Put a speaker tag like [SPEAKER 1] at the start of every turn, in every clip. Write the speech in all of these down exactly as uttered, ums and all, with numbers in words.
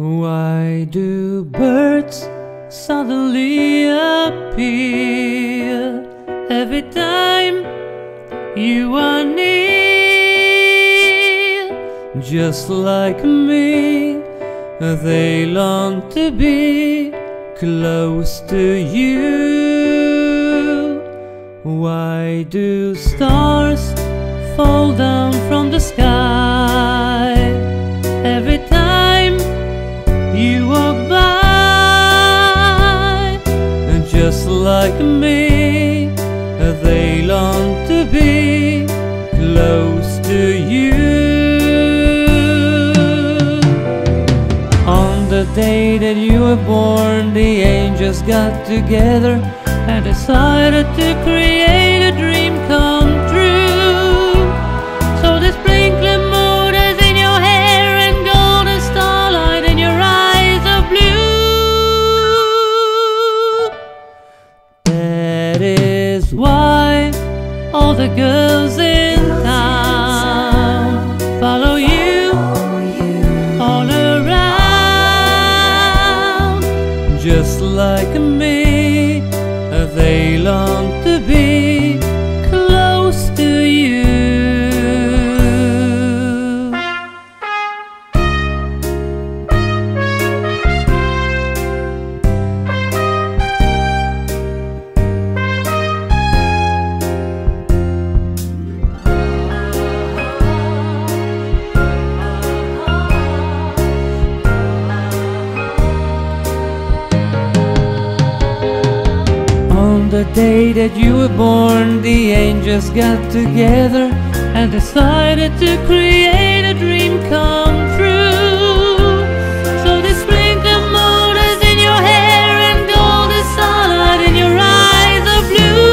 [SPEAKER 1] Why do birds suddenly appear every time you are near? Just like me, they long to be close to you. Why do stars fall down from the sky every time you walk by? Just like me, they long to be close to you. On the day that you were born, the angels got together and decided to create a dream come true. So they sprinkle motors in your hair and golden starlight in your eyes of blue. That is why all the girls in town follow you all around. Just like me, they long to be close to you. On the day that you were born, the angels got together and decided to create a dream come true. So they sprinkle motors in your hair and golden starlight in your eyes of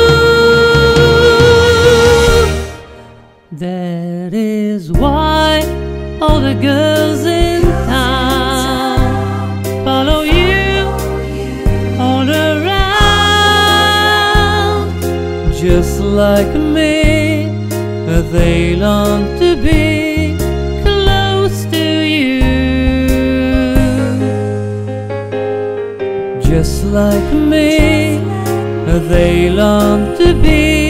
[SPEAKER 1] blue. That is why all the girls in town follow you all around. Just like me, they long to be close to you. Just like me, they long to be